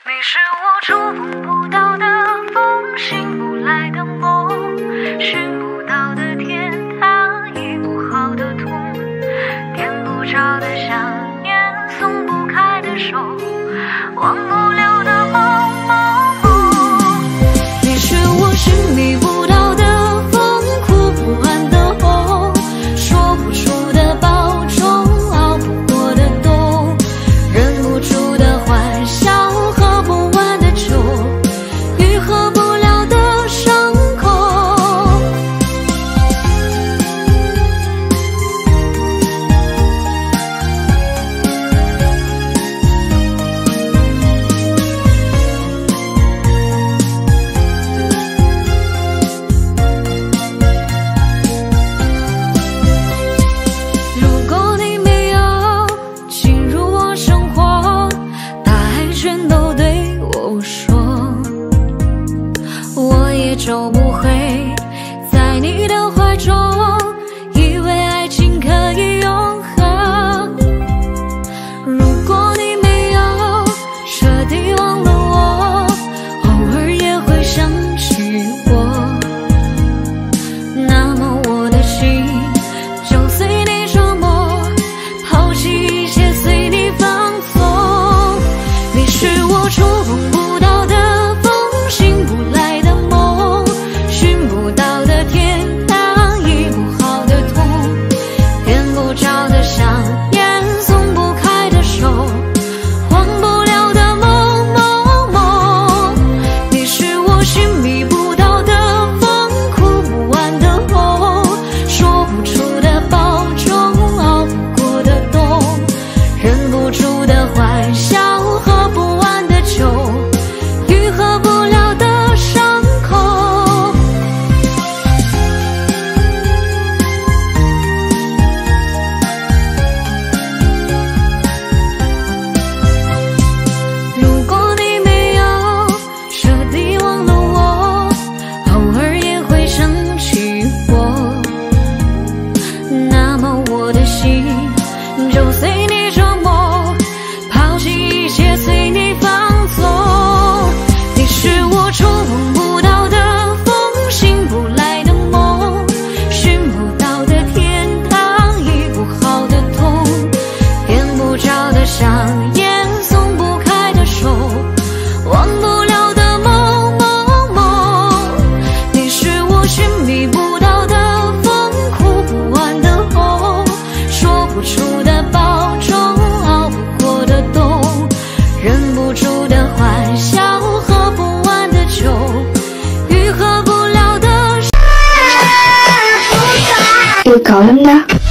你是我触碰不到的风，醒不来的梦，寻不到的天堂，医不好的痛，点不着的想念，松不开的手，忘不了的梦。你是我寻觅不到的风，哭不完的红，说不出的保重，熬不过的冬，忍不住的欢笑，喝不完的酒，愈合不了的伤口。如果你没有进入我生活，大海全都对我说，我也找不回在你的怀中，以为爱情可以永恒。如果你没有彻底忘了我，偶尔也会想起我，那么我的心就随你折磨，抛弃一切随你放纵。你是我触碰不到的风，醒不来的梦，寻不到的天堂，医不好的痛，点不着的想念，松不开的手，忘不了的梦梦梦。你是我寻觅不到的风，哭不完的红，说不出的保重，熬不过的冬，忍不住的欢笑，喝不完的酒，愈合不了的伤口。如果你没有彻底忘了我，偶尔也会想起我，那么我的心就随你折磨，抛弃一切随你放纵。你是我触碰不到的风，醒不来的梦，寻不到的天堂，医不好的痛，点不着的想念，松不开的手，忘不了的梦梦梦。你是我寻觅不到的风，哭不完的红，说不出的保重，熬不过的冬，忍不住的欢笑，喝不完的酒，愈合不了的。 yêu cầu lắm đó.